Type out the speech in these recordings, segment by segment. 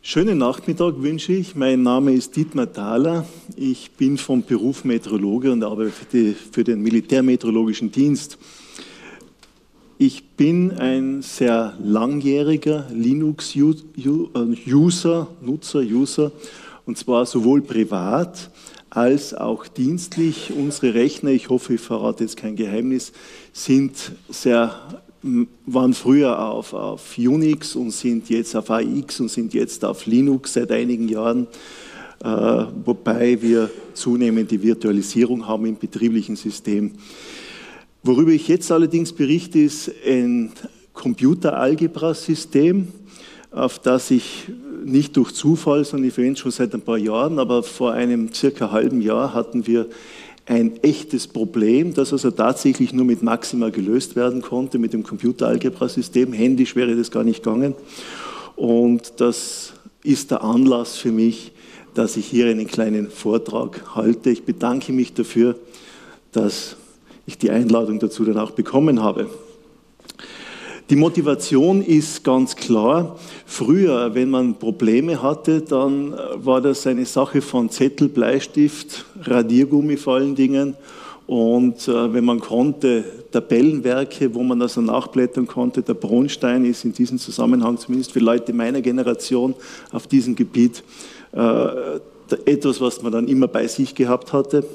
Schönen Nachmittag wünsche ich. Mein Name ist Dietmar Thaler. Ich bin vom Beruf Meteorologe und arbeite für den Militärmeteorologischen Dienst. Ich bin ein sehr langjähriger Linux-User, und zwar sowohl privat als auch dienstlich. Unsere Rechner, ich hoffe, ich verrate jetzt kein Geheimnis, waren früher auf Unix und sind jetzt auf AX und sind jetzt auf Linux seit einigen Jahren, wobei wir zunehmend die Virtualisierung haben im betrieblichen System. Worüber ich jetzt allerdings berichte, ist ein Computeralgebra-System, auf das ich nicht durch Zufall, sondern ich verwende schon seit ein paar Jahren, aber vor einem circa halben Jahr hatten wir ein echtes Problem, das also tatsächlich nur mit Maxima gelöst werden konnte, mit dem Computeralgebra-System. Händisch wäre das gar nicht gegangen. Und das ist der Anlass für mich, dass ich hier einen kleinen Vortrag halte. Ich bedanke mich dafür, dass ich die Einladung dazu dann auch bekommen habe. Die Motivation ist ganz klar. Früher, wenn man Probleme hatte, dann war das eine Sache von Zettel, Bleistift, Radiergummi vor allen Dingen. Und wenn man konnte, Tabellenwerke, wo man also nachblättern konnte. Der Bronstein ist in diesem Zusammenhang, zumindest für Leute meiner Generation auf diesem Gebiet, etwas, was man dann immer bei sich gehabt hatte.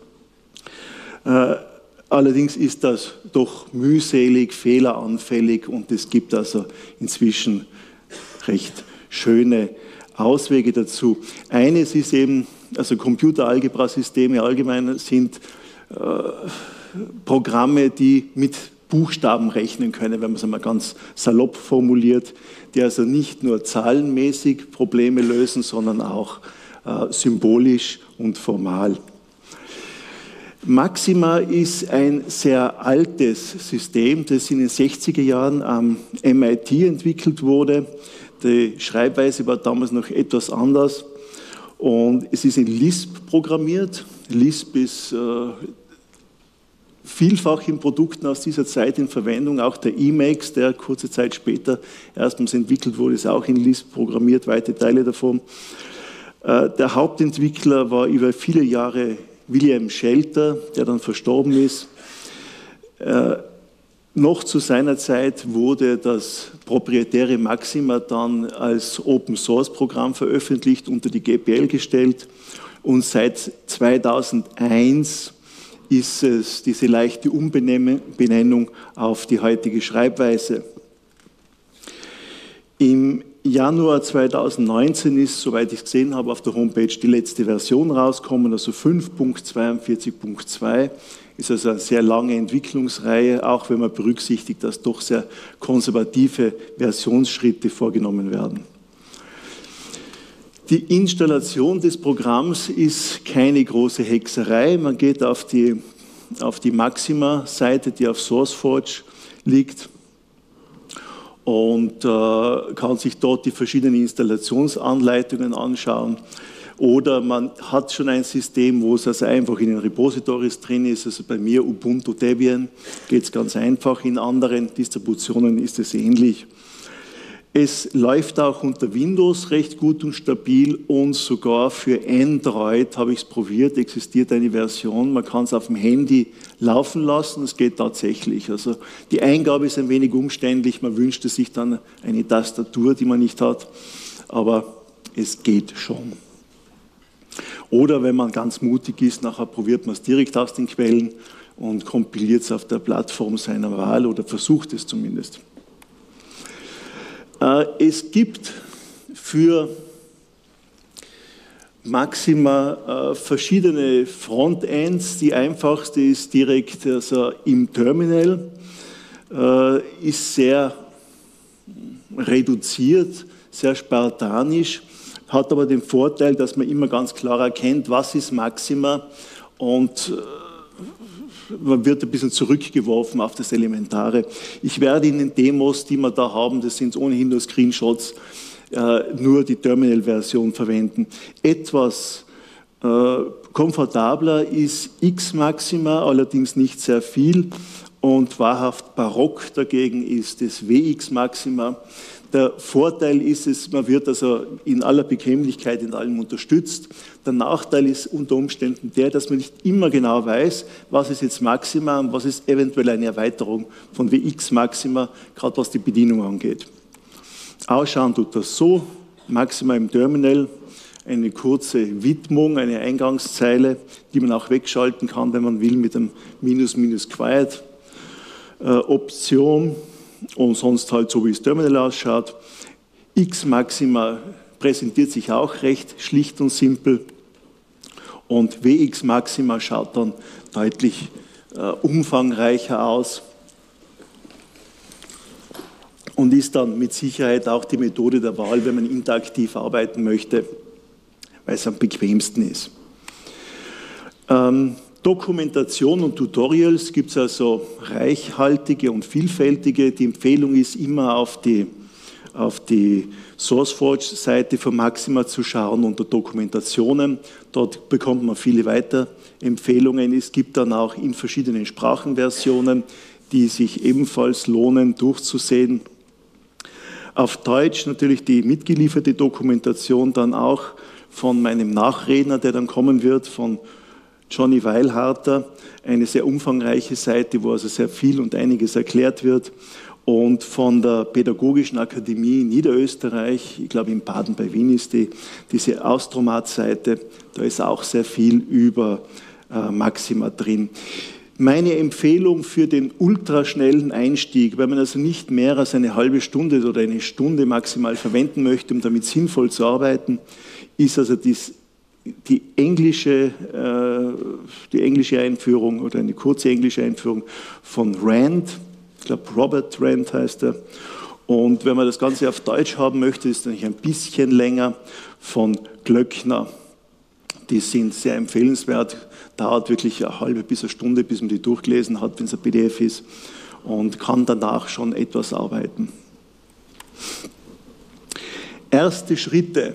Allerdings ist das doch mühselig, fehleranfällig und es gibt also inzwischen recht schöne Auswege dazu. Eines ist eben, also Computeralgebra-Systeme allgemein sind Programme, die mit Buchstaben rechnen können, wenn man es einmal ganz salopp formuliert, die also nicht nur zahlenmäßig Probleme lösen, sondern auch symbolisch und formal. Maxima ist ein sehr altes System, das in den 60er Jahren am MIT entwickelt wurde. Die Schreibweise war damals noch etwas anders und es ist in Lisp programmiert. Lisp ist vielfach in Produkten aus dieser Zeit in Verwendung. Auch der Emacs, der kurze Zeit später erstmals entwickelt wurde, ist auch in Lisp programmiert, weite Teile davon. Der Hauptentwickler war über viele Jahre William Shelter, der dann verstorben ist. Noch zu seiner Zeit wurde das proprietäre Maxima dann als Open-Source-Programm veröffentlicht, unter die GPL gestellt. Und seit 2001 ist es diese leichte Umbenennung auf die heutige Schreibweise. Im Januar 2019 ist, soweit ich es gesehen habe, auf der Homepage die letzte Version rausgekommen, also 5.42.2, ist also eine sehr lange Entwicklungsreihe, auch wenn man berücksichtigt, dass doch sehr konservative Versionsschritte vorgenommen werden. Die Installation des Programms ist keine große Hexerei. Man geht auf die Maxima-Seite, die auf SourceForge liegt, und kann sich dort die verschiedenen Installationsanleitungen anschauen. Oder man hat schon ein System, wo es also einfach in den Repositories drin ist. Also bei mir Ubuntu Debian geht es ganz einfach. In anderen Distributionen ist es ähnlich. Es läuft auch unter Windows recht gut und stabil und sogar für Android, habe ich es probiert, existiert eine Version. Man kann es auf dem Handy laufen lassen, es geht tatsächlich. Also die Eingabe ist ein wenig umständlich, man wünschte sich dann eine Tastatur, die man nicht hat, aber es geht schon. Oder wenn man ganz mutig ist, nachher probiert man es direkt aus den Quellen und kompiliert es auf der Plattform seiner Wahl oder versucht es zumindest. Es gibt für Maxima verschiedene Frontends. Die einfachste ist direkt also im Terminal, ist sehr reduziert, sehr spartanisch, hat aber den Vorteil, dass man immer ganz klar erkennt, was ist Maxima, und man wird ein bisschen zurückgeworfen auf das Elementare. Ich werde in den Demos, die wir da haben, das sind ohnehin nur Screenshots, nur die Terminal-Version verwenden. Etwas komfortabler ist Xmaxima, allerdings nicht sehr viel. und wahrhaft barock dagegen ist das Wx-Maxima. Der Vorteil ist es, man wird also in aller Bequemlichkeit in allem unterstützt. Der Nachteil ist unter Umständen der, dass man nicht immer genau weiß, was ist jetzt Maxima und was ist eventuell eine Erweiterung von Wx-Maxima, gerade was die Bedienung angeht. Ausschauen tut das so, Maxima im Terminal, eine kurze Widmung, eine Eingangszeile, die man auch wegschalten kann, wenn man will, mit einem Minus-Minus-Quiet Option. Und sonst halt so, wie das Terminal ausschaut. X-Maxima präsentiert sich auch recht schlicht und simpel. Und Wx-Maxima schaut dann deutlich umfangreicher aus und ist dann mit Sicherheit auch die Methode der Wahl, wenn man interaktiv arbeiten möchte, weil es am bequemsten ist. Dokumentation und Tutorials gibt es also reichhaltige und vielfältige. Die Empfehlung ist immer auf die SourceForge-Seite von Maxima zu schauen unter Dokumentationen. Dort bekommt man viele Weiterempfehlungen. Es gibt dann auch in verschiedenen Sprachenversionen, die sich ebenfalls lohnen durchzusehen. Auf Deutsch natürlich die mitgelieferte Dokumentation dann auch von meinem Nachredner, der dann kommen wird, von Johnny Weilharter, eine sehr umfangreiche Seite, wo also sehr viel und einiges erklärt wird. Und von der Pädagogischen Akademie Niederösterreich, ich glaube in Baden bei Wien ist diese Austromat-Seite, da ist auch sehr viel über Maxima drin. Meine Empfehlung für den ultraschnellen Einstieg, wenn man also nicht mehr als eine halbe Stunde oder eine Stunde maximal verwenden möchte, um damit sinnvoll zu arbeiten, ist also die englische Einführung oder eine kurze englische Einführung von Rand, ich glaube Robert Rand heißt er. Und wenn man das Ganze auf Deutsch haben möchte, ist es natürlich ein bisschen länger, von Glöckner. Die sind sehr empfehlenswert, dauert wirklich eine halbe bis eine Stunde, bis man die durchgelesen hat, wenn es ein PDF ist, und kann danach schon etwas arbeiten. Erste Schritte.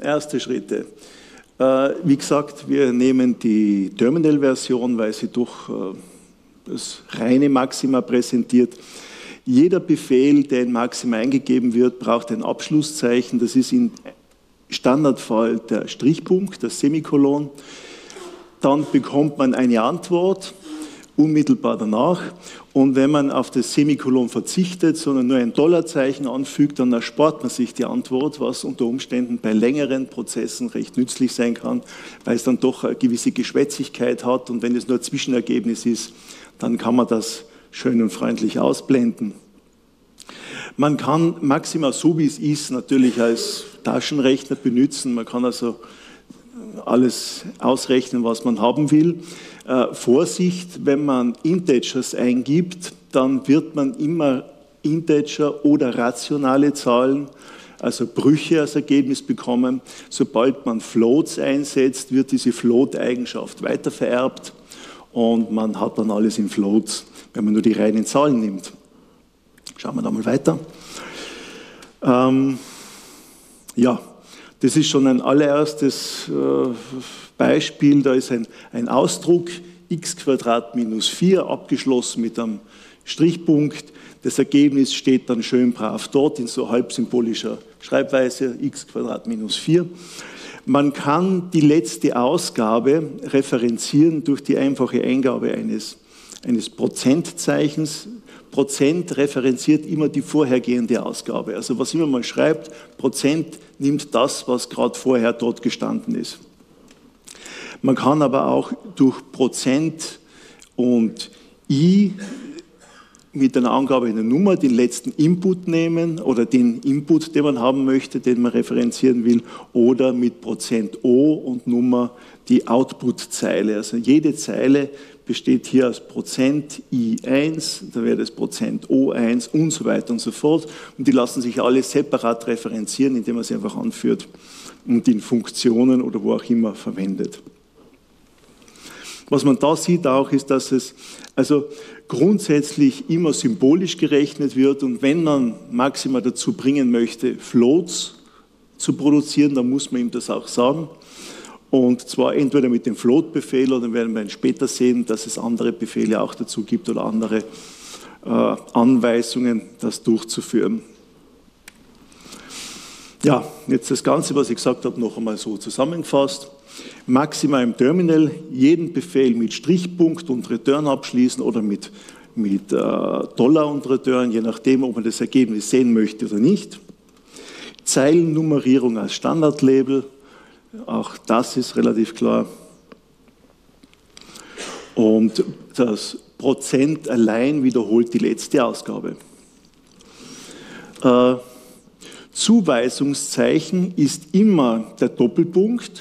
Wie gesagt, wir nehmen die Terminal-Version, weil sie durch das reine Maxima präsentiert. Jeder Befehl, der in Maxima eingegeben wird, braucht ein Abschlusszeichen. Das ist im Standardfall der Strichpunkt, das Semikolon. Dann bekommt man eine Antwort unmittelbar danach. Und wenn man auf das Semikolon verzichtet, sondern nur ein Dollarzeichen anfügt, dann erspart man sich die Antwort, was unter Umständen bei längeren Prozessen recht nützlich sein kann, weil es dann doch eine gewisse Geschwätzigkeit hat. Und wenn es nur ein Zwischenergebnis ist, dann kann man das schön und freundlich ausblenden. Man kann Maxima, so wie es ist, natürlich als Taschenrechner benutzen. Man kann also alles ausrechnen, was man haben will. Vorsicht, wenn man Integers eingibt, dann wird man immer Integer oder rationale Zahlen, also Brüche als Ergebnis bekommen. Sobald man Floats einsetzt, wird diese Float-Eigenschaft weitervererbt und man hat dann alles in Floats, wenn man nur die reinen Zahlen nimmt. Schauen wir da mal weiter. Ja, das ist schon ein allererstes Beispiel. Da ist ein Ausdruck, x² minus 4, abgeschlossen mit einem Strichpunkt. Das Ergebnis steht dann schön brav dort in so halbsymbolischer Schreibweise, x² minus 4. Man kann die letzte Ausgabe referenzieren durch die einfache Eingabe eines Prozentzeichens. Prozent referenziert immer die vorhergehende Ausgabe. Also was immer man schreibt, Prozent nimmt das, was gerade vorher dort gestanden ist. Man kann aber auch durch Prozent und I mit einer Angabe in der Nummer den letzten Input nehmen oder den Input, den man haben möchte, den man referenzieren will, oder mit Prozent O und Nummer die Output-Zeile. Also jede Zeile besteht hier aus Prozent I1, da wäre das Prozent O1 und so weiter und so fort. Und die lassen sich alle separat referenzieren, indem man sie einfach anführt und in Funktionen oder wo auch immer verwendet. Was man da sieht auch, ist, dass es also grundsätzlich immer symbolisch gerechnet wird, und wenn man Maxima dazu bringen möchte, Floats zu produzieren, dann muss man ihm das auch sagen. Und zwar entweder mit dem Float-Befehl oder werden wir später sehen, dass es andere Befehle auch dazu gibt oder andere Anweisungen, das durchzuführen. Ja, jetzt das Ganze, was ich gesagt habe, noch einmal so zusammengefasst. Maxima im Terminal, jeden Befehl mit Strichpunkt und Return abschließen oder mit Dollar und Return, je nachdem, ob man das Ergebnis sehen möchte oder nicht. Zeilennummerierung als Standardlabel, auch das ist relativ klar. Und das Prozent allein wiederholt die letzte Ausgabe. Zuweisungszeichen ist immer der Doppelpunkt.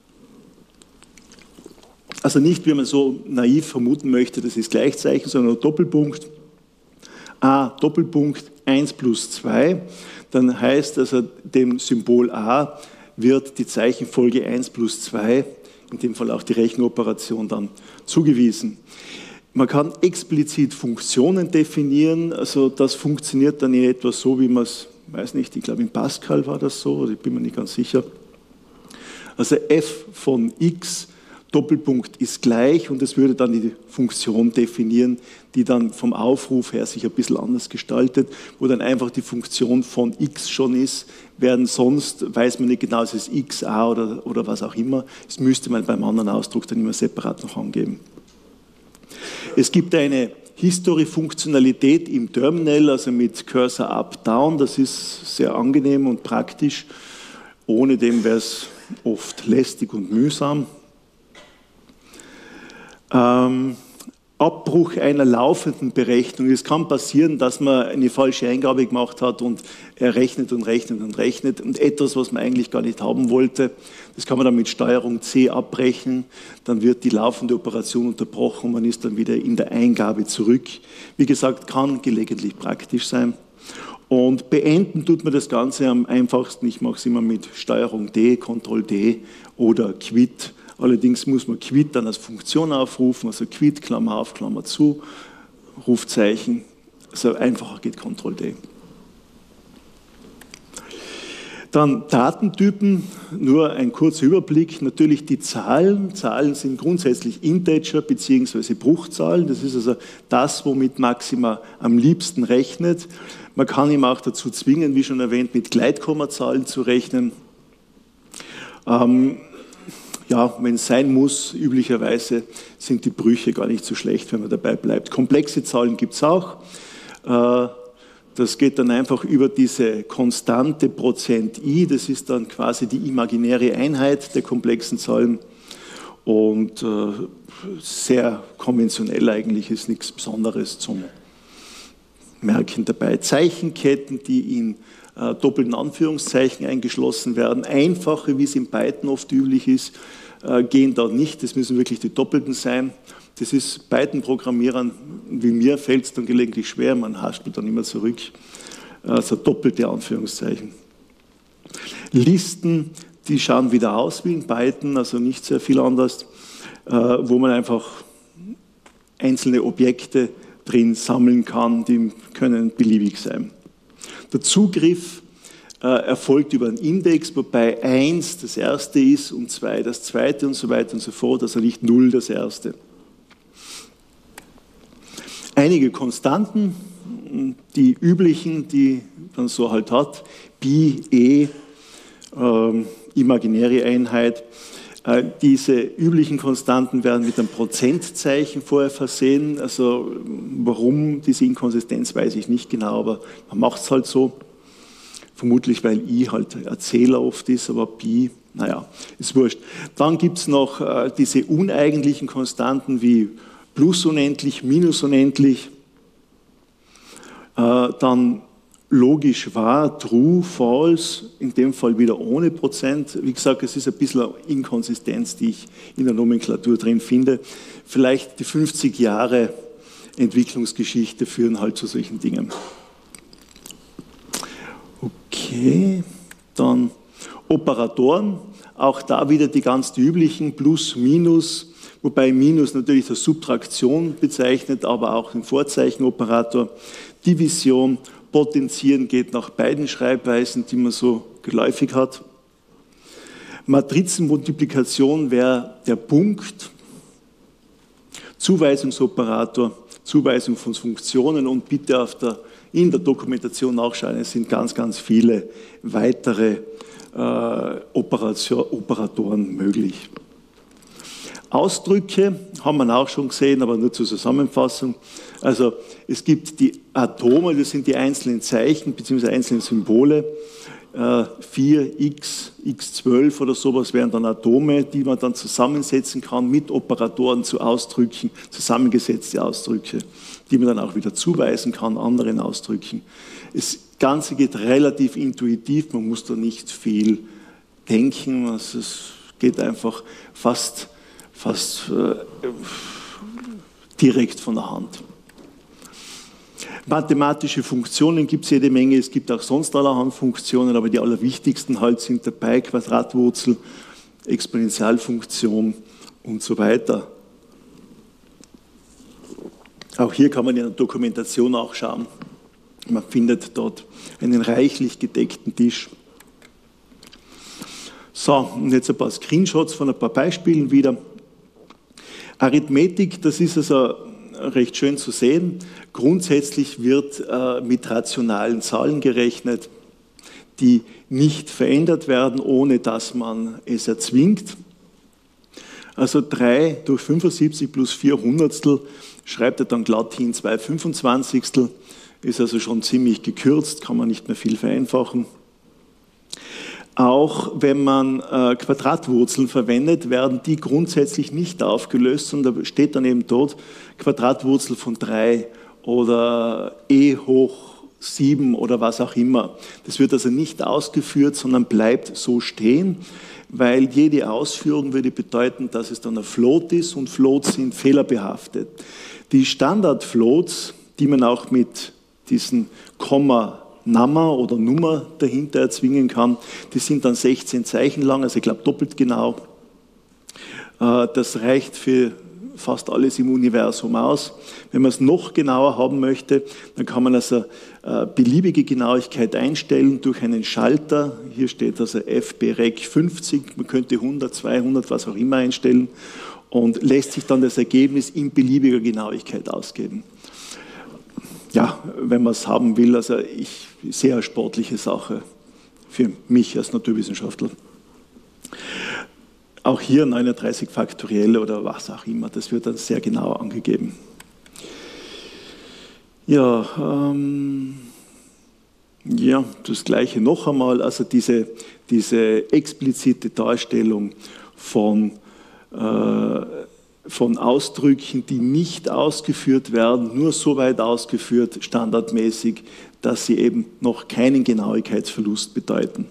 Also nicht, wie man so naiv vermuten möchte, das ist Gleichzeichen, sondern Doppelpunkt. A, Doppelpunkt 1 plus 2. Dann heißt also, dem Symbol A wird die Zeichenfolge 1 plus 2, in dem Fall auch die Rechenoperation, dann zugewiesen. Man kann explizit Funktionen definieren, also das funktioniert dann in etwa so, wie man es, weiß nicht, ich glaube in Pascal war das so, ich bin mir nicht ganz sicher. Also f von x Doppelpunkt ist gleich und es würde dann die Funktion definieren, die dann vom Aufruf her sich ein bisschen anders gestaltet, wo dann einfach die Funktion von x schon ist, während sonst weiß man nicht genau, es ist x, a oder was auch immer. Das müsste man beim anderen Ausdruck dann immer separat noch angeben. Es gibt eine History-Funktionalität im Terminal, also mit Cursor Up-Down, das ist sehr angenehm und praktisch. Ohne dem wäre es oft lästig und mühsam. Abbruch einer laufenden Berechnung. Es kann passieren, dass man eine falsche Eingabe gemacht hat und er rechnet und rechnet und rechnet und etwas, was man eigentlich gar nicht haben wollte, das kann man dann mit Steuerung C abbrechen, dann wird die laufende Operation unterbrochen und man ist dann wieder in der Eingabe zurück. Wie gesagt, kann gelegentlich praktisch sein. Und beenden tut man das Ganze am einfachsten, ich mache es immer mit Steuerung D, Ctrl D oder Quit. Allerdings muss man Quit dann als Funktion aufrufen, also Quit, Klammer auf, Klammer zu, Rufzeichen. Also einfacher geht Ctrl D. Dann Datentypen, nur ein kurzer Überblick. Natürlich die Zahlen. Zahlen sind grundsätzlich Integer bzw. Bruchzahlen. Das ist also das, womit Maxima am liebsten rechnet. Man kann ihn auch dazu zwingen, wie schon erwähnt, mit Gleitkommazahlen zu rechnen. Ja, wenn es sein muss, üblicherweise sind die Brüche gar nicht so schlecht, wenn man dabei bleibt. Komplexe Zahlen gibt es auch. Das geht dann einfach über diese konstante %i, das ist dann quasi die imaginäre Einheit der komplexen Zahlen und sehr konventionell eigentlich, ist nichts Besonderes zum Merken dabei. Zeichenketten, die in doppelten Anführungszeichen eingeschlossen werden, einfache, wie es in Python oft üblich ist, gehen da nicht, das müssen wirklich die doppelten sein. Das ist Python-Programmierern, wie mir fällt es dann gelegentlich schwer, man haspelt dann immer zurück, also doppelte Anführungszeichen. Listen, die schauen wieder aus wie in Python, also nicht sehr viel anders, wo man einfach einzelne Objekte drin sammeln kann, die können beliebig sein. Der Zugriff erfolgt über einen Index, wobei 1 das erste ist und 2 das zweite und so weiter und so fort, also nicht 0 das erste. Einige Konstanten, die üblichen, die man so halt hat, Pi, E, imaginäre Einheit. Diese üblichen Konstanten werden mit einem Prozentzeichen vorher versehen. Also warum diese Inkonsistenz, weiß ich nicht genau, aber man macht es halt so. Vermutlich, weil I halt Erzähler oft ist, aber Pi, naja, ist wurscht. Dann gibt es noch diese uneigentlichen Konstanten wie plus unendlich, minus unendlich. Dann logisch wahr, true, false, in dem Fall wieder ohne Prozent. Wie gesagt, es ist ein bisschen eine Inkonsistenz, die ich in der Nomenklatur drin finde. Vielleicht die 50 Jahre Entwicklungsgeschichte führen halt zu solchen Dingen. Okay, dann Operatoren, auch da wieder die ganz üblichen, plus, minus, wobei minus natürlich die Subtraktion bezeichnet, aber auch den Vorzeichenoperator. Division, Potenzieren geht nach beiden Schreibweisen, die man so geläufig hat. Matrizenmultiplikation wäre der Punkt, Zuweisungsoperator, Zuweisung von Funktionen und bitte in der Dokumentation nachschauen, es sind ganz, ganz viele weitere Operatoren möglich. Ausdrücke haben wir auch schon gesehen, aber nur zur Zusammenfassung. Also es gibt die Atome, das sind die einzelnen Zeichen bzw. einzelnen Symbole. 4x, x12 oder sowas wären dann Atome, die man dann zusammensetzen kann mit Operatoren zu Ausdrücken, zusammengesetzte Ausdrücke, die man dann auch wieder zuweisen kann, anderen Ausdrücken. Das Ganze geht relativ intuitiv, man muss da nicht viel denken, also es geht einfach fast direkt von der Hand. Mathematische Funktionen gibt es jede Menge, es gibt auch sonst allerhand Funktionen, aber die allerwichtigsten halt sind dabei, Quadratwurzel, Exponentialfunktion und so weiter. Auch hier kann man in der Dokumentation auch schauen. Man findet dort einen reichlich gedeckten Tisch. So, und jetzt ein paar Screenshots von ein paar Beispielen wieder. Arithmetik, das ist also recht schön zu sehen. Grundsätzlich wird mit rationalen Zahlen gerechnet, die nicht verändert werden, ohne dass man es erzwingt. Also 3 durch 75 plus 4 Hundertstel schreibt er dann glatt hin 2 Fünfundzwanzigstel, ist also schon ziemlich gekürzt, kann man nicht mehr viel vereinfachen. Auch wenn man Quadratwurzeln verwendet, werden die grundsätzlich nicht aufgelöst, sondern da steht dann eben dort Quadratwurzel von 3 oder e hoch 7 oder was auch immer. Das wird also nicht ausgeführt, sondern bleibt so stehen, weil jede Ausführung würde bedeuten, dass es dann ein Float ist und Floats sind fehlerbehaftet. Die Standardfloats, die man auch mit diesen Komma-Nummer oder Nummer dahinter erzwingen kann, die sind dann 16 Zeichen lang, also ich glaube doppelt genau. Das reicht für fast alles im Universum aus. Wenn man es noch genauer haben möchte, dann kann man also beliebige Genauigkeit einstellen durch einen Schalter. Hier steht also FBREC 50, man könnte 100, 200, was auch immer einstellen und lässt sich dann das Ergebnis in beliebiger Genauigkeit ausgeben. Ja, wenn man es haben will, also sehr sportliche Sache für mich als Naturwissenschaftler. Auch hier 39 Faktorielle oder was auch immer, das wird dann sehr genau angegeben. Ja, das Gleiche noch einmal, also diese explizite Darstellung von Ausdrücken, die nicht ausgeführt werden, nur so weit ausgeführt, standardmäßig, dass sie eben noch keinen Genauigkeitsverlust bedeuten.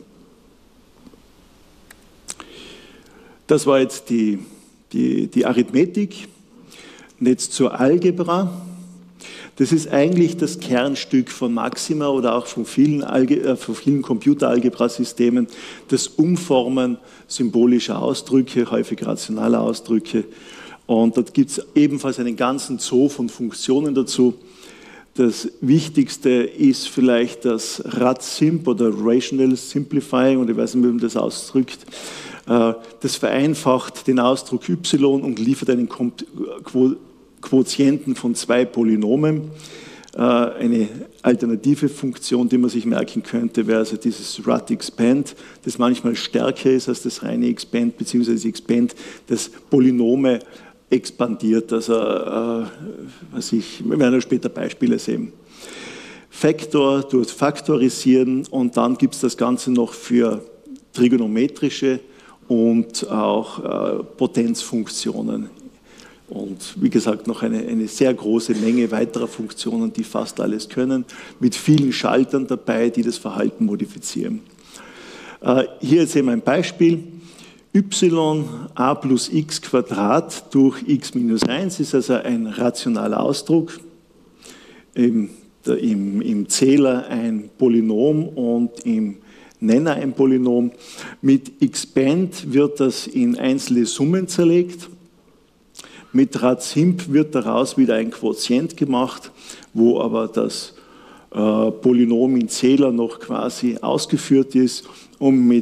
Das war jetzt die Arithmetik. Und jetzt zur Algebra. Das ist eigentlich das Kernstück von Maxima oder auch von vielen Computeralgebrasystemen, das Umformen symbolischer Ausdrücke, häufig rationaler Ausdrücke. Und dort gibt es ebenfalls einen ganzen Zoo von Funktionen dazu. Das Wichtigste ist vielleicht das RAT-Simp oder Rational Simplifying, oder ich weiß nicht, wie man das ausdrückt. Das vereinfacht den Ausdruck y und liefert einen Quotienten von 2 Polynomen. Eine alternative Funktion, die man sich merken könnte, wäre also dieses RAT-Expand, das manchmal stärker ist als das reine Expand, beziehungsweise Expand, das Polynome expandiert. Also, wir werden später Beispiele sehen. Faktor durch Faktorisieren und dann gibt es das Ganze noch für trigonometrische und auch Potenzfunktionen. Und wie gesagt, noch eine sehr große Menge weiterer Funktionen, die fast alles können, mit vielen Schaltern dabei, die das Verhalten modifizieren. Hier sehen wir ein Beispiel. y a plus x Quadrat durch x minus 1 ist also ein rationaler Ausdruck. Im Zähler ein Polynom und im Nenner ein Polynom. Mit Expand wird das in einzelne Summen zerlegt. Mit RAT-Simp wird daraus wieder ein Quotient gemacht, wo aber das Polynom in Zähler noch quasi ausgeführt ist. Und mit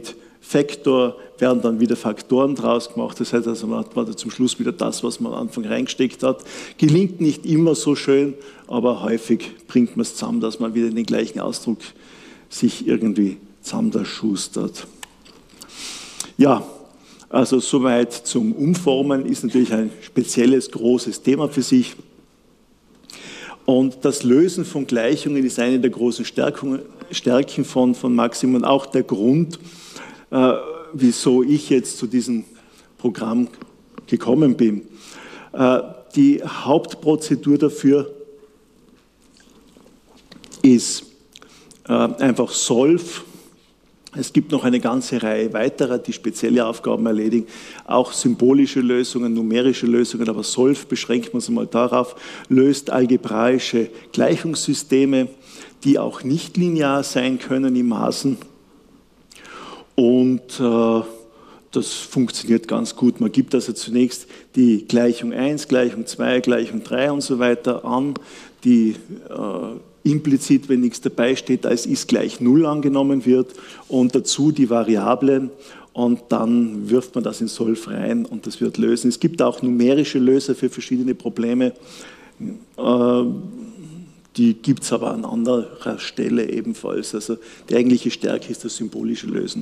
Faktor, werden dann wieder Faktoren draus gemacht. Das heißt also, man hat zum Schluss wieder das, was man am Anfang reingesteckt hat. Gelingt nicht immer so schön, aber häufig bringt man es zusammen, dass man wieder den gleichen Ausdruck sich irgendwie zusammenschustert. Ja, also soweit zum Umformen ist natürlich ein spezielles, großes Thema für sich. Und das Lösen von Gleichungen ist eine der großen Stärken von Maxim und auch der Grund, wieso ich jetzt zu diesem Programm gekommen bin. Die Hauptprozedur dafür ist einfach Solv. Es gibt noch eine ganze Reihe weiterer, die spezielle Aufgaben erledigen, auch symbolische Lösungen, numerische Lösungen, aber Solv beschränkt man es mal darauf, löst algebraische Gleichungssysteme, die auch nicht linear sein können im Maßen. Und das funktioniert ganz gut. Man gibt also zunächst die Gleichung 1, Gleichung 2, Gleichung 3 und so weiter an, die implizit, wenn nichts dabei steht, als ist gleich 0 angenommen wird und dazu die Variablen und dann wirft man das in Solv rein und das wird lösen. Es gibt auch numerische Löser für verschiedene Probleme, die gibt es aber an anderer Stelle ebenfalls. Also die eigentliche Stärke ist das symbolische Lösen.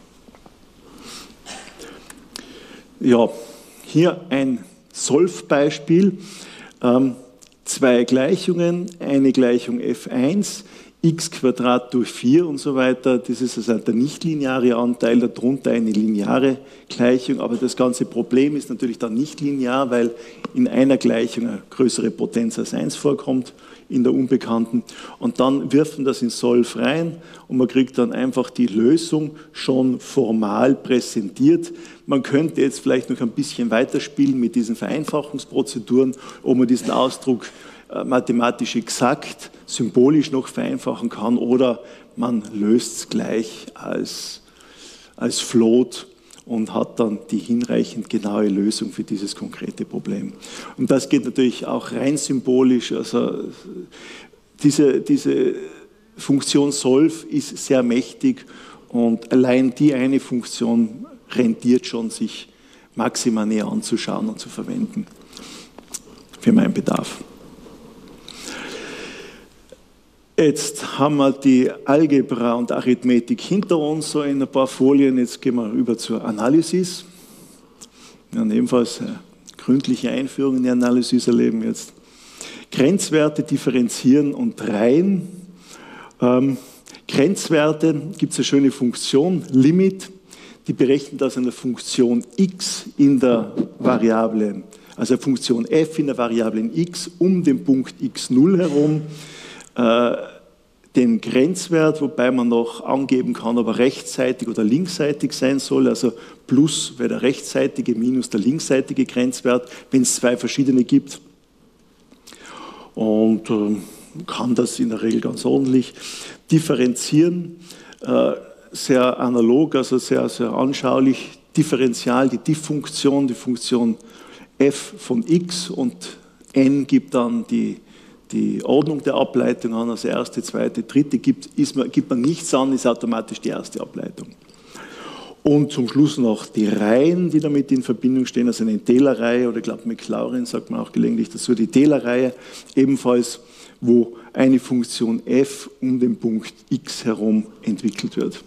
Ja, hier ein Solv-Beispiel. Zwei Gleichungen, eine Gleichung f1, x² durch 4 und so weiter. Das ist also der nichtlineare Anteil, darunter eine lineare Gleichung. Aber das ganze Problem ist natürlich dann nicht linear, weil in einer Gleichung eine größere Potenz als 1 vorkommt, in der Unbekannten. Und dann wirft man das in Solv rein und man kriegt dann einfach die Lösung schon formal präsentiert. Man könnte jetzt vielleicht noch ein bisschen weiterspielen mit diesen Vereinfachungsprozeduren, ob man diesen Ausdruck mathematisch exakt, symbolisch noch vereinfachen kann oder man löst es gleich als Float und hat dann die hinreichend genaue Lösung für dieses konkrete Problem. Und das geht natürlich auch rein symbolisch. Also diese Funktion Solv ist sehr mächtig und allein die eine Funktion rentiert schon, sich Maxima näher anzuschauen und zu verwenden für meinen Bedarf. Jetzt haben wir die Algebra und Arithmetik hinter uns, so in ein paar Folien. Jetzt gehen wir über zur Analysis. Wir haben ebenfalls eine gründliche Einführung in die Analysis erleben jetzt. Grenzwerte, differenzieren und reihen. Grenzwerte gibt es eine schöne Funktion, Limit, die berechnet also eine Funktion x in der Variable, also eine Funktion f in der Variablen x um den Punkt x0 herum, den Grenzwert, wobei man noch angeben kann, ob er rechtsseitig oder linksseitig sein soll, also plus wäre der rechtsseitige, minus der linksseitige Grenzwert, wenn es zwei verschiedene gibt. Und kann das in der Regel ganz ordentlich differenzieren, sehr analog, also sehr, sehr anschaulich, differenzial, die Diff-Funktion, die Funktion f von x und n gibt dann die Ordnung der Ableitung an, also erste, zweite, dritte, gibt man nichts an, ist automatisch die erste Ableitung. Und zum Schluss noch die Reihen, die damit in Verbindung stehen, also eine Taylor-Reihe, oder ich glaube Maclaurin sagt man auch gelegentlich dazu, die Taylor-Reihe ebenfalls, wo eine Funktion f um den Punkt x herum entwickelt wird.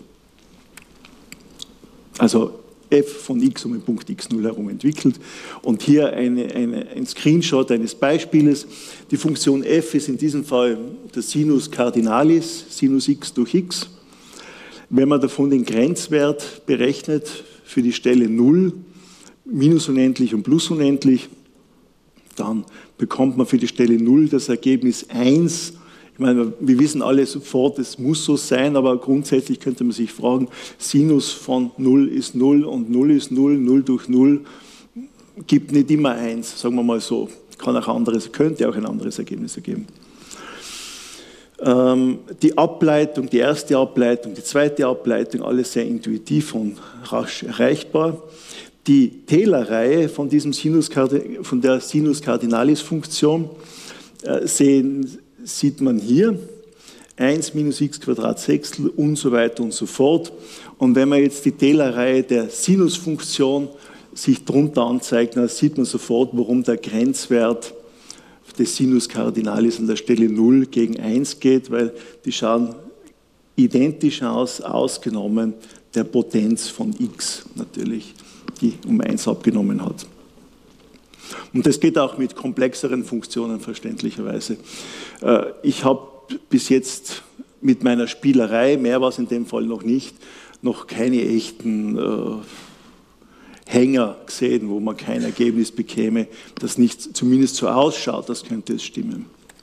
Also f von x um den Punkt x0 herum entwickelt. Und hier ein Screenshot eines Beispieles. Die Funktion f ist in diesem Fall der Sinus Cardinalis, Sinus x durch x. Wenn man davon den Grenzwert berechnet für die Stelle 0, minus unendlich und plus unendlich, dann bekommt man für die Stelle 0 das Ergebnis 1. Ich meine, wir wissen alle sofort, es muss so sein, aber grundsätzlich könnte man sich fragen, Sinus von 0 ist 0 und 0 ist 0, 0 durch 0 gibt nicht immer 1, sagen wir mal so. Könnte auch ein anderes Ergebnis ergeben. Die Ableitung, die erste Ableitung, die zweite Ableitung, alles sehr intuitiv und rasch erreichbar. Die Taylor-Reihe von der Sinus Cardinalis-Funktion sieht man hier. 1 minus x Quadrat Sechstel und so weiter und so fort. Und wenn man jetzt die Taylor-Reihe der Sinusfunktion sich drunter anzeigt, dann sieht man sofort, warum der Grenzwert des Sinus Cardinalis an der Stelle 0 gegen 1 geht, weil die schauen identisch aus, ausgenommen der Potenz von x natürlich, die um 1 abgenommen hat. Und das geht auch mit komplexeren Funktionen verständlicherweise. Ich habe bis jetzt mit meiner Spielerei, mehr war es in dem Fall noch nicht, noch keine echten Hänger gesehen, wo man kein Ergebnis bekäme, das nicht zumindest so ausschaut, das könnte es stimmen.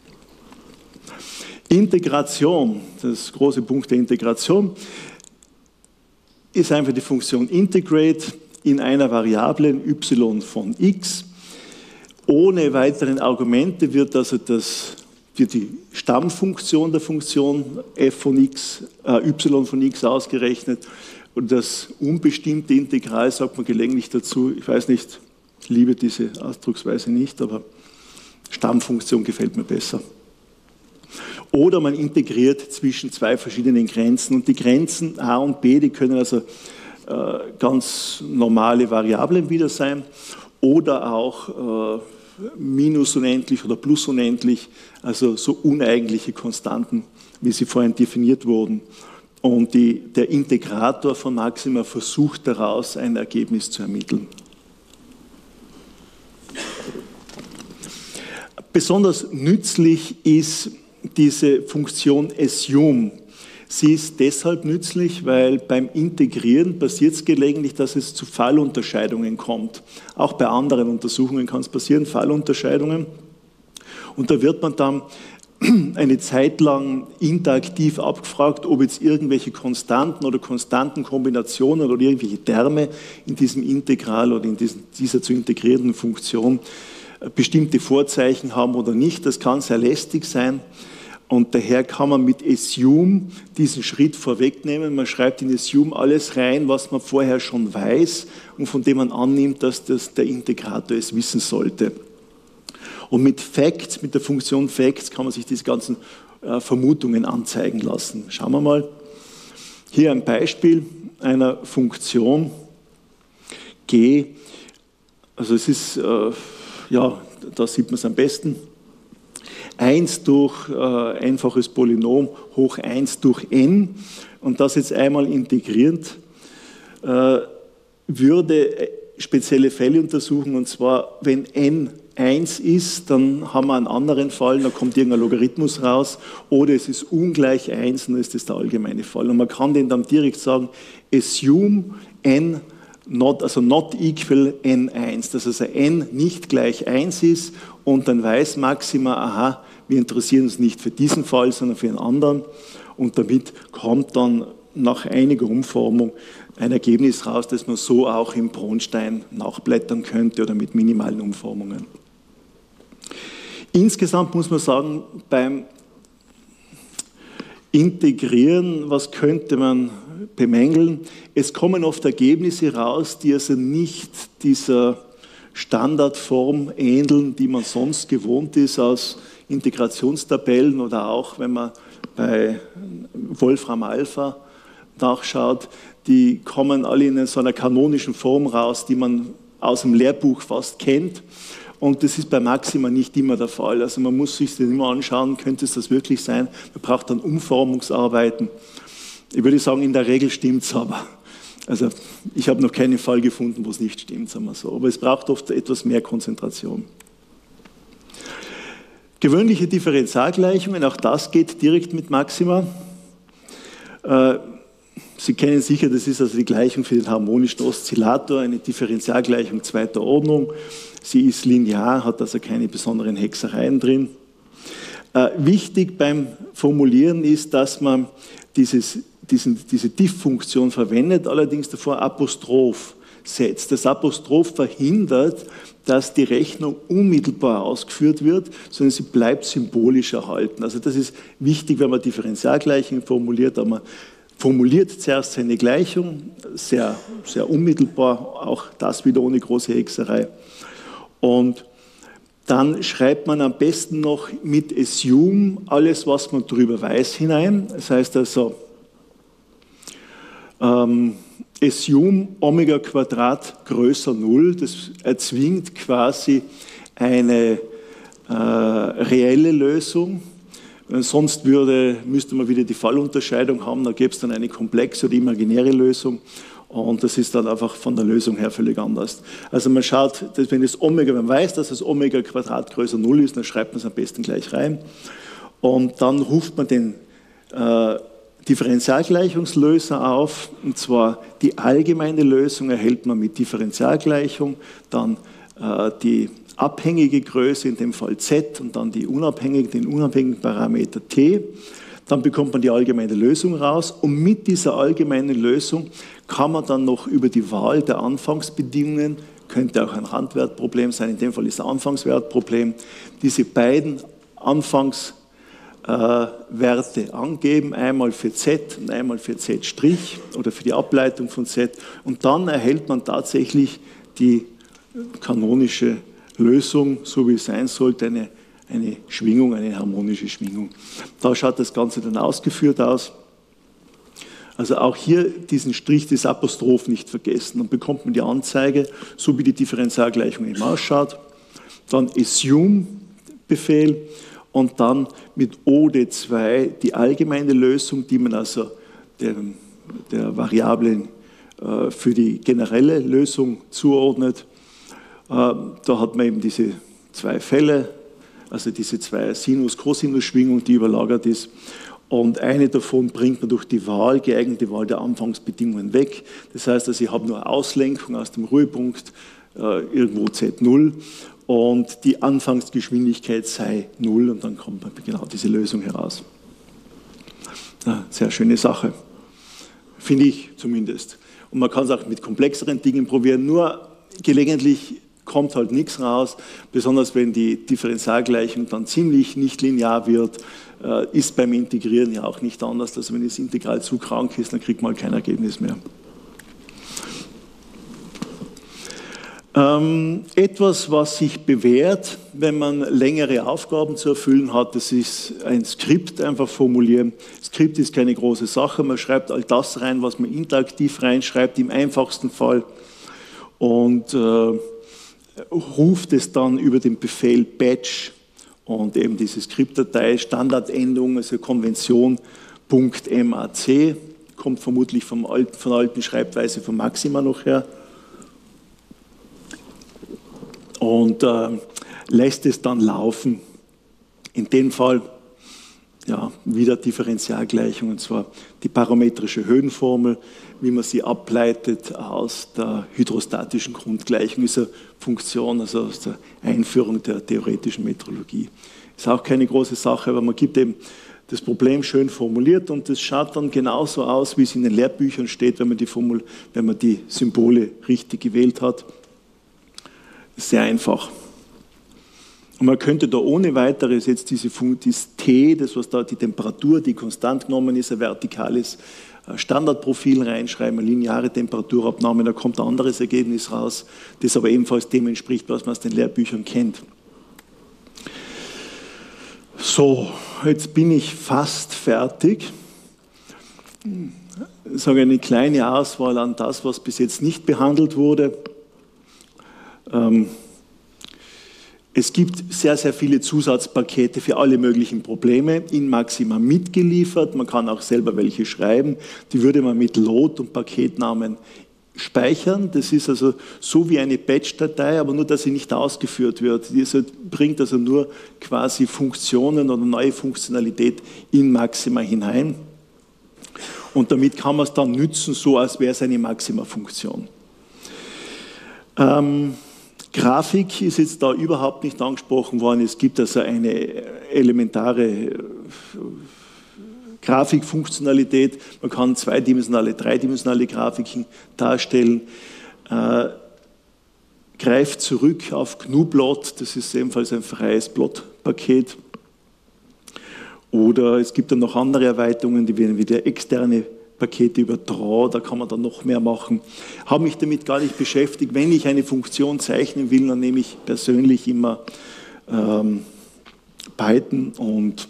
Integration, das große Punkt der Integration, ist einfach die Funktion integrate in einer Variablen y von x. Ohne weiteren Argumente wird also die Stammfunktion der Funktion f von x, y von x ausgerechnet. Und das unbestimmte Integral sagt man gelegentlich dazu, ich weiß nicht, ich liebe diese Ausdrucksweise nicht, aber Stammfunktion gefällt mir besser. Oder man integriert zwischen zwei verschiedenen Grenzen. Und die Grenzen a und b, die können also ganz normale Variablen wieder sein oder auch minus unendlich oder plus unendlich, also so uneigentliche Konstanten, wie sie vorhin definiert wurden. Und der Integrator von Maxima versucht daraus ein Ergebnis zu ermitteln. Besonders nützlich ist diese Funktion assume. Sie ist deshalb nützlich, weil beim Integrieren passiert es gelegentlich, dass es zu Fallunterscheidungen kommt. Auch bei anderen Untersuchungen kann es passieren, Fallunterscheidungen. Und da wird man dann eine Zeit lang interaktiv abgefragt, ob jetzt irgendwelche Konstanten oder Konstantenkombinationen oder irgendwelche Terme in diesem Integral oder in dieser zu integrierenden Funktion bestimmte Vorzeichen haben oder nicht. Das kann sehr lästig sein. Und daher kann man mit assume diesen Schritt vorwegnehmen. Man schreibt in assume alles rein, was man vorher schon weiß und von dem man annimmt, dass der Integrator es wissen sollte. Und mit facts, mit der Funktion facts, kann man sich diese ganzen Vermutungen anzeigen lassen. Schauen wir mal. Hier ein Beispiel einer Funktion g. Also es ist, ja, da sieht man es am besten. 1 durch einfaches Polynom hoch 1 durch n und das jetzt einmal integrierend würde spezielle Fälle untersuchen, und zwar wenn n 1 ist, dann haben wir einen anderen Fall, da kommt irgendein Logarithmus raus, oder es ist ungleich 1, dann ist das der allgemeine Fall. Und man kann den dann direkt sagen, assume n not equal n1, dass also n nicht gleich 1 ist und dann weiß Maxima, aha, wir interessieren uns nicht für diesen Fall, sondern für einen anderen und damit kommt dann nach einiger Umformung ein Ergebnis raus, das man so auch im Bronstein nachblättern könnte oder mit minimalen Umformungen. Insgesamt muss man sagen, beim Integrieren, was könnte man bemängeln? Es kommen oft Ergebnisse raus, die also nicht dieser Standardform ähneln, die man sonst gewohnt ist aus Integrationstabellen oder auch, wenn man bei Wolfram Alpha nachschaut, die kommen alle in so einer kanonischen Form raus, die man aus dem Lehrbuch fast kennt. Und das ist bei Maxima nicht immer der Fall. Also man muss sich das immer anschauen, könnte es das wirklich sein? Man braucht dann Umformungsarbeiten. Ich würde sagen, in der Regel stimmt es aber. Also ich habe noch keinen Fall gefunden, wo es nicht stimmt, sagen wir so. Aber es braucht oft etwas mehr Konzentration. Gewöhnliche Differentialgleichungen, auch das geht direkt mit Maxima. Sie kennen sicher, das ist also die Gleichung für den harmonischen Oszillator, eine Differentialgleichung zweiter Ordnung. Sie ist linear, hat also keine besonderen Hexereien drin. Wichtig beim Formulieren ist, dass man diese Diff-Funktion verwendet, allerdings davor Apostroph setzt. Das Apostroph verhindert, dass die Rechnung unmittelbar ausgeführt wird, sondern sie bleibt symbolisch erhalten. Also das ist wichtig, wenn man Differentialgleichungen formuliert, aber man formuliert zuerst seine Gleichung, sehr, sehr unmittelbar, auch das wieder ohne große Hexerei. Und Dann schreibt man am besten noch mit Assume alles, was man darüber weiß, hinein. Das heißt also, Assume Omega Quadrat größer 0, das erzwingt quasi eine reelle Lösung. Sonst müsste man wieder die Fallunterscheidung haben, da gäbe es dann eine komplexe oder imaginäre Lösung und das ist dann einfach von der Lösung her völlig anders. Also man schaut, dass wenn das Omega, man weiß, dass das Omega Quadrat größer 0 ist, dann schreibt man es am besten gleich rein und dann ruft man den Differentialgleichungslöser auf, und zwar die allgemeine Lösung erhält man mit Differentialgleichung, dann die abhängige Größe, in dem Fall z, und dann den unabhängigen Parameter t. Dann bekommt man die allgemeine Lösung raus und mit dieser allgemeinen Lösung kann man dann noch über die Wahl der Anfangsbedingungen, könnte auch ein Randwertproblem sein, in dem Fall ist ein Anfangswertproblem, diese beiden Anfangswerte angeben, einmal für z und einmal für z' oder für die Ableitung von z, und dann erhält man tatsächlich die kanonische Lösung, so wie es sein sollte, eine Schwingung, eine harmonische Schwingung. Da schaut das Ganze dann ausgeführt aus. Also auch hier diesen Strich des Apostroph nicht vergessen. Dann bekommt man die Anzeige, so wie die Differentialgleichung eben ausschaut. Dann Assume-Befehl und dann mit OD2 die allgemeine Lösung, die man also der Variablen für die generelle Lösung zuordnet. Da hat man eben diese zwei Fälle, also diese zwei Sinus-Cosinus-Schwingungen, die überlagert ist. Und eine davon bringt man durch die geeignete Wahl der Anfangsbedingungen weg. Das heißt, also ich habe nur Auslenkung aus dem Ruhepunkt, irgendwo Z0, und die Anfangsgeschwindigkeit sei 0, und dann kommt man genau diese Lösung heraus. Ja, sehr schöne Sache, finde ich zumindest. Und man kann es auch mit komplexeren Dingen probieren, nur gelegentlich kommt halt nichts raus, besonders wenn die Differentialgleichung dann ziemlich nicht linear wird, ist beim Integrieren ja auch nicht anders. Also wenn das Integral zu krank ist, dann kriegt man halt kein Ergebnis mehr. Etwas, was sich bewährt, wenn man längere Aufgaben zu erfüllen hat, das ist ein Skript einfach formulieren. Skript ist keine große Sache, man schreibt all das rein, was man interaktiv reinschreibt, im einfachsten Fall, und ruft es dann über den Befehl Batch und eben diese Skriptdatei, Standardendung, also Konvention .mac, kommt vermutlich von der alten Schreibweise von Maxima noch her, und lässt es dann laufen. In dem Fall ja, wieder Differentialgleichung, und zwar die parametrische Höhenformel, wie man sie ableitet aus der hydrostatischen Grundgleichung, ist eine Funktion, also aus der Einführung der theoretischen Metrologie. Ist auch keine große Sache, aber man gibt eben das Problem schön formuliert, und das schaut dann genauso aus, wie es in den Lehrbüchern steht, wenn man die Symbole richtig gewählt hat. Sehr einfach. Und man könnte da ohne weiteres jetzt dieses T, das was da die Temperatur, die konstant genommen ist, ein vertikales Standardprofil reinschreiben, eine lineare Temperaturabnahme, da kommt ein anderes Ergebnis raus, das aber ebenfalls dem entspricht, was man aus den Lehrbüchern kennt. So, jetzt bin ich fast fertig. Ich sage eine kleine Auswahl an das, was bis jetzt nicht behandelt wurde. Es gibt sehr, sehr viele Zusatzpakete für alle möglichen Probleme in Maxima mitgeliefert. Man kann auch selber welche schreiben. Die würde man mit Load und Paketnamen speichern. Das ist also so wie eine Batch-Datei, aber nur, dass sie nicht ausgeführt wird. Die bringt also nur quasi Funktionen oder neue Funktionalität in Maxima hinein. Und damit kann man es dann nützen, so als wäre es eine Maxima-Funktion. Grafik ist jetzt da überhaupt nicht angesprochen worden. Es gibt also eine elementare Grafikfunktionalität. Man kann zweidimensionale, dreidimensionale Grafiken darstellen. Greift zurück auf GNU-Plot, das ist ebenfalls ein freies Plot-Paket. Oder es gibt dann noch andere Erweiterungen, die werden wieder externe Pakete über Draw, da kann man dann noch mehr machen. Habe mich damit gar nicht beschäftigt. Wenn ich eine Funktion zeichnen will, dann nehme ich persönlich immer Python und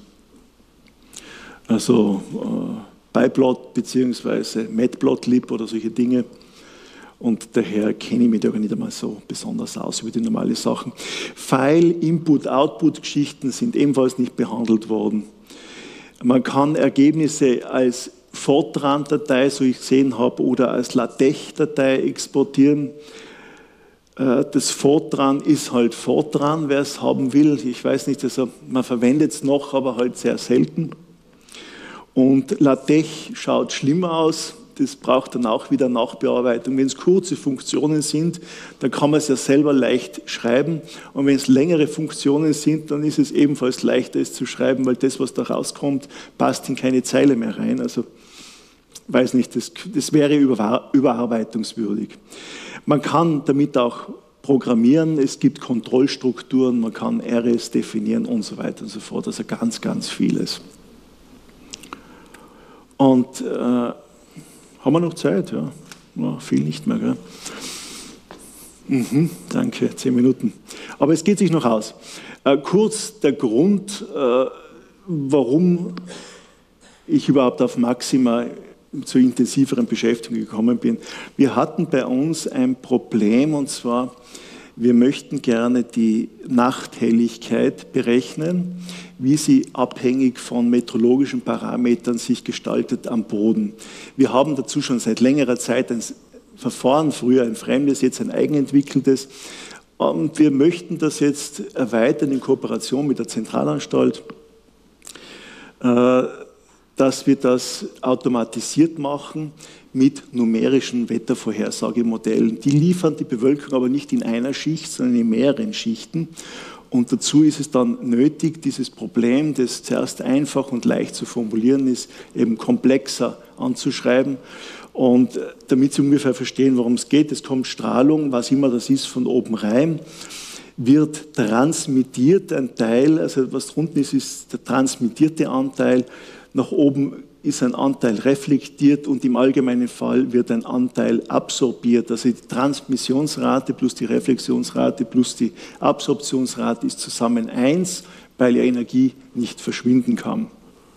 also Pyplot bzw. Matplotlib oder solche Dinge. Und daher kenne ich mich da gar nicht einmal so besonders aus über die normalen Sachen. File, Input, Output-Geschichten sind ebenfalls nicht behandelt worden. Man kann Ergebnisse als Fortran-Datei, so ich gesehen habe, oder als LaTeX-Datei exportieren. Das Fortran ist halt Fortran, wer es haben will. Ich weiß nicht, also man verwendet es noch, aber halt sehr selten. Und LaTeX schaut schlimmer aus. Das braucht dann auch wieder Nachbearbeitung. Wenn es kurze Funktionen sind, dann kann man es ja selber leicht schreiben. Und wenn es längere Funktionen sind, dann ist es ebenfalls leichter, es zu schreiben, weil das, was da rauskommt, passt in keine Zeile mehr rein. Also, weiß nicht, das wäre überarbeitungswürdig. Man kann damit auch programmieren, es gibt Kontrollstrukturen, man kann Arrays definieren und so weiter und so fort. Also ganz, ganz vieles. Und haben wir noch Zeit? Ja, viel nicht mehr. Gell? Danke, 10 Minuten. Aber es geht sich noch aus. Kurz der Grund, warum ich überhaupt auf Maxima zur intensiveren Beschäftigung gekommen bin. Wir hatten bei uns ein Problem, und zwar, wir möchten gerne die Nachthelligkeit berechnen, wie sie abhängig von meteorologischen Parametern sich gestaltet am Boden. Wir haben dazu schon seit längerer Zeit ein Verfahren, früher ein fremdes, jetzt ein eigenentwickeltes. Und wir möchten das jetzt erweitern in Kooperation mit der Zentralanstalt, dass wir das automatisiert machen mit numerischen Wettervorhersagemodellen. Die liefern die Bewölkung aber nicht in einer Schicht, sondern in mehreren Schichten. Und dazu ist es dann nötig, dieses Problem, das zuerst einfach und leicht zu formulieren ist, eben komplexer anzuschreiben. Und damit Sie ungefähr verstehen, worum es geht, es kommt Strahlung, was immer das ist, von oben rein, wird transmittiert, ein Teil, also was drunten ist, ist der transmittierte Anteil, nach oben ist ein Anteil reflektiert und im allgemeinen Fall wird ein Anteil absorbiert. Also die Transmissionsrate plus die Reflexionsrate plus die Absorptionsrate ist zusammen 1, weil ja Energie nicht verschwinden kann.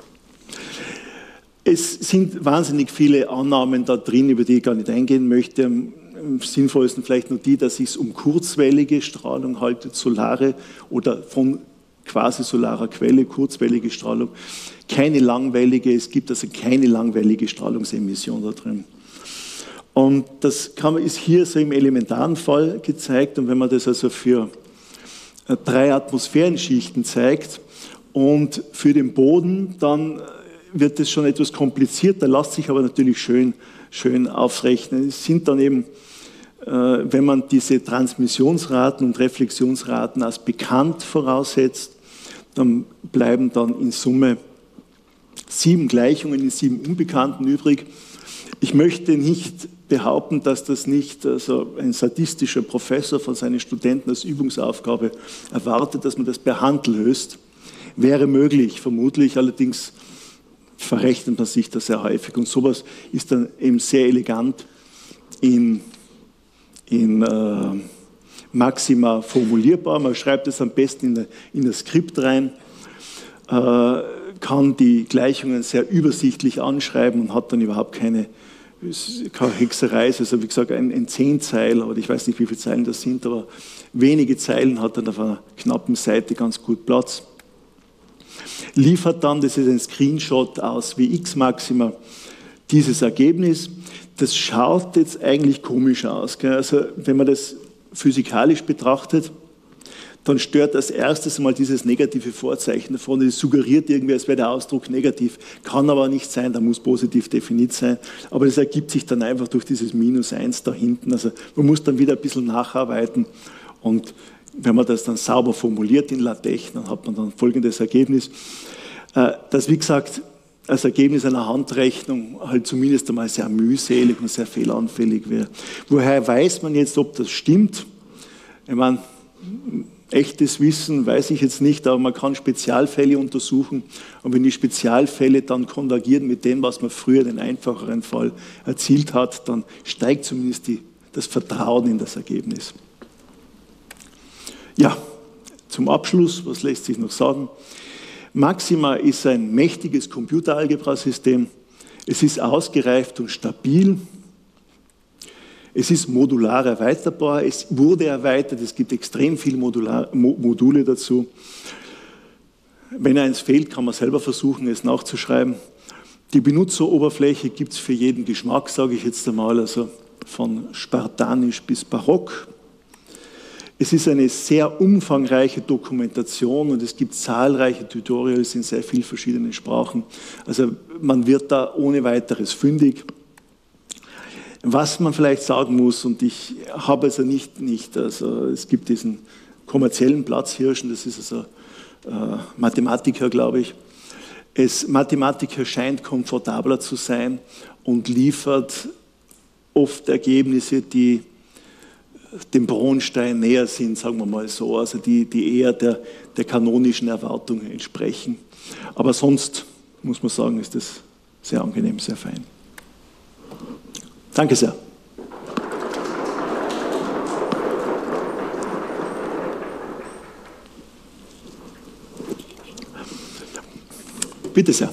Es sind wahnsinnig viele Annahmen da drin, über die ich gar nicht eingehen möchte. Am sinnvollsten vielleicht nur die, dass es um kurzwellige Strahlung handelt, solare oder von quasi solarer Quelle, kurzwellige Strahlung. Keine langwellige, es gibt also keine langwellige Strahlungsemission da drin. Und das ist hier so im elementaren Fall gezeigt. Und wenn man das also für 3 Atmosphärenschichten zeigt und für den Boden, dann wird das schon etwas komplizierter, lässt sich aber natürlich schön aufrechnen. Es sind dann eben, wenn man diese Transmissionsraten und Reflexionsraten als bekannt voraussetzt, dann bleiben dann in Summe 7 Gleichungen in 7 Unbekannten übrig. Ich möchte nicht behaupten, dass das nicht also ein sadistischer Professor von seinen Studenten als Übungsaufgabe erwartet, dass man das per Hand löst. Wäre möglich, vermutlich, allerdings verrechnet man sich das sehr häufig. Und sowas ist dann eben sehr elegant in Maxima formulierbar. Man schreibt es am besten in das Skript rein, kann die Gleichungen sehr übersichtlich anschreiben und hat dann überhaupt keine Hexerei. Also wie gesagt, ein 10-Zeiler, oder ich weiß nicht, wie viele Zeilen das sind, aber wenige Zeilen hat dann auf einer knappen Seite ganz gut Platz. Liefert dann, das ist ein Screenshot aus Wx-Maxima, dieses Ergebnis. Das schaut jetzt eigentlich komisch aus. Gell? Also wenn man das physikalisch betrachtet, dann stört als erstes mal dieses negative Vorzeichen davon. Das suggeriert irgendwie, als wäre der Ausdruck negativ. Kann aber nicht sein, da muss positiv definiert sein. Aber das ergibt sich dann einfach durch dieses -1 da hinten. Also man muss dann wieder ein bisschen nacharbeiten. Und wenn man das dann sauber formuliert in LaTeX, dann hat man dann folgendes Ergebnis. Das, wie gesagt, als Ergebnis einer Handrechnung halt zumindest einmal sehr mühselig und sehr fehleranfällig wäre. Woher weiß man jetzt, ob das stimmt? Ich meine, echtes Wissen weiß ich jetzt nicht, aber man kann Spezialfälle untersuchen. Und wenn die Spezialfälle dann konvergieren mit dem, was man früher den einfacheren Fall erzielt hat, dann steigt zumindest das Vertrauen in das Ergebnis. Ja, Zum Abschluss, was lässt sich noch sagen? Maxima ist ein mächtiges Computeralgebra-System. Es ist ausgereift und stabil. Es ist modular erweiterbar. Es wurde erweitert. Es gibt extrem viele Module dazu. Wenn eins fehlt, kann man selber versuchen, es nachzuschreiben. Die Benutzeroberfläche gibt es für jeden Geschmack, sage ich jetzt einmal, also von spartanisch bis barock. Es ist eine sehr umfangreiche Dokumentation und es gibt zahlreiche Tutorials in sehr vielen verschiedenen Sprachen. Also man wird da ohne weiteres fündig. Was man vielleicht sagen muss, und ich habe also nicht also es gibt diesen kommerziellen Platzhirschen, das ist also Mathematiker, glaube ich. Mathematiker scheint komfortabler zu sein und liefert oft Ergebnisse, die dem Bronstein näher sind, sagen wir mal so, also die eher der kanonischen Erwartung entsprechen. Aber sonst, muss man sagen, ist das sehr angenehm, sehr fein. Danke sehr. Bitte sehr.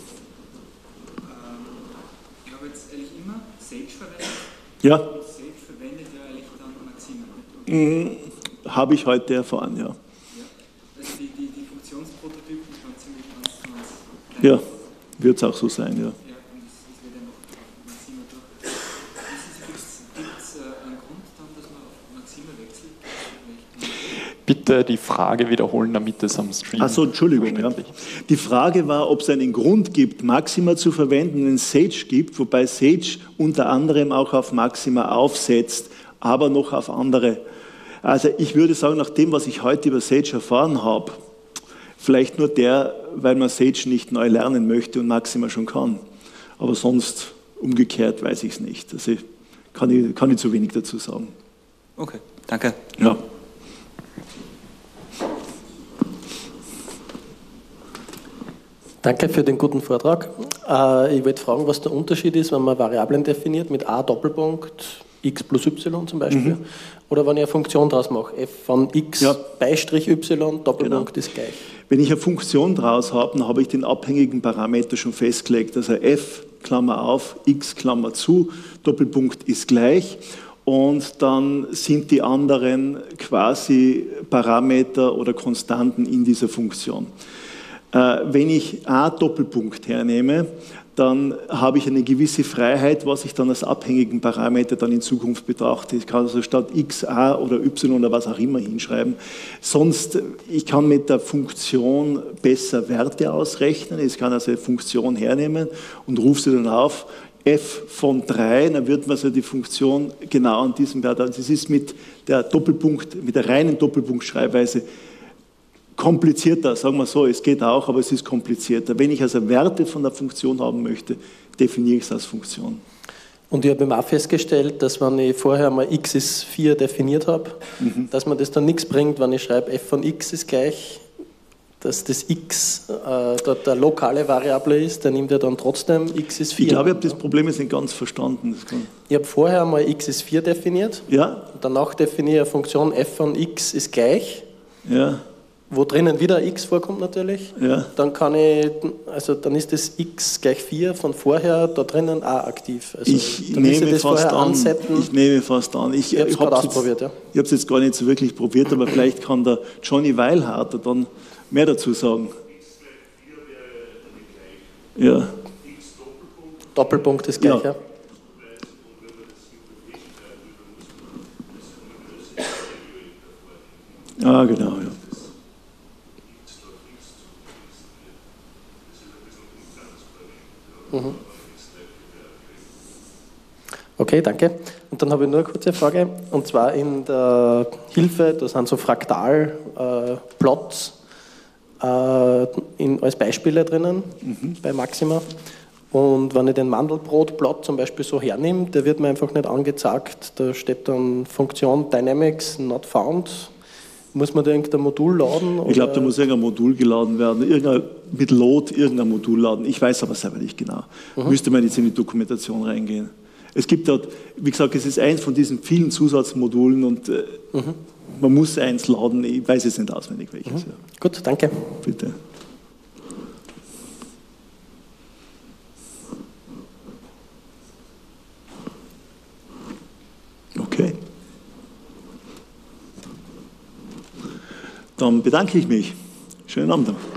Ich habe jetzt eigentlich immer Sage verwendet. Ja. Und Sage verwendet ja eigentlich dann Maxima. Habe ich heute erfahren, ja. Ja. Also die Funktionsprototypen waren ziemlich ganz Ja, wird es auch so sein, ja. Ja, und das wird ja noch Maxima durch. Gibt es einen Grund dann, dass man auf Maxima wechselt? Bitte die Frage wiederholen, damit es am Stream... Achso, Entschuldigung. Ja. Die Frage war, ob es einen Grund gibt, Maxima zu verwenden, wenn es Sage gibt, wobei Sage unter anderem auch auf Maxima aufsetzt, aber noch auf andere. Also ich würde sagen, nach dem, was ich heute über Sage erfahren habe, vielleicht nur weil man Sage nicht neu lernen möchte und Maxima schon kann. Aber sonst umgekehrt weiß ich es nicht. Also kann ich zu wenig dazu sagen. Okay, danke. Ja. Danke für den guten Vortrag. Ich wollte fragen, was der Unterschied ist, wenn man Variablen definiert mit a Doppelpunkt x plus y zum Beispiel, oder wenn ich eine Funktion daraus mache, f von x Beistrich y Doppelpunkt ist gleich. Wenn ich eine Funktion daraus habe, dann habe ich den abhängigen Parameter schon festgelegt. Also f, Klammer auf, x, Klammer zu, Doppelpunkt ist gleich. Und dann sind die anderen quasi Parameter oder Konstanten in dieser Funktion. Wenn ich a Doppelpunkt hernehme, dann habe ich eine gewisse Freiheit, was ich dann als abhängigen Parameter dann in Zukunft betrachte. Ich kann also statt x, a oder y oder was auch immer hinschreiben. Sonst, ich kann mit der Funktion besser Werte ausrechnen. Ich kann also eine Funktion hernehmen und rufe sie dann auf, f von 3, dann wird man also die Funktion genau an diesem Wert. Also es ist mit der reinen Doppelpunktschreibweise komplizierter, sagen wir so, es geht auch, aber es ist komplizierter. Wenn ich also Werte von der Funktion haben möchte, definiere ich es als Funktion. Und ich habe auch festgestellt, dass wenn ich vorher mal x ist 4 definiert habe, dass man das dann nichts bringt, wenn ich schreibe f von x ist gleich, dass das x dort eine lokale Variable ist, dann nimmt er dann trotzdem x ist 4. Ich glaube, ich habe das Problem jetzt nicht ganz verstanden. Ich habe vorher mal x ist 4 definiert, ja. Danach definiere ich eine Funktion f von x ist gleich. Ja. Wo drinnen wieder x vorkommt natürlich, dann dann ist das x gleich 4 von vorher da drinnen auch aktiv. Also, ich nehme fast an. Ich habe es gerade ausprobiert, ja. Ich habe es jetzt gar nicht so wirklich probiert, aber vielleicht kann der Johnny Weilharter dann mehr dazu sagen. Ja. Doppelpunkt ist gleich, ja. Ah, genau, ja. Okay, danke. Und dann habe ich nur eine kurze Frage. Und zwar in der Hilfe, da sind so Fraktal-Plots als Beispiele drinnen bei Maxima. Und wenn ich den Mandelbrot-Plot zum Beispiel so hernehme, der wird mir einfach nicht angezeigt. Da steht dann Funktion Dynamics not found. Muss man da irgendein Modul laden? Ich glaube, da muss irgendein Modul geladen werden. Mit Load irgendein Modul laden. Ich weiß aber selber nicht genau. Müsste man jetzt in die Dokumentation reingehen. Es gibt dort, wie gesagt, es ist eins von diesen vielen Zusatzmodulen und man muss eins laden, ich weiß jetzt nicht auswendig welches. Ja. Gut, danke. Bitte. Okay. Dann bedanke ich mich. Schönen Abend noch.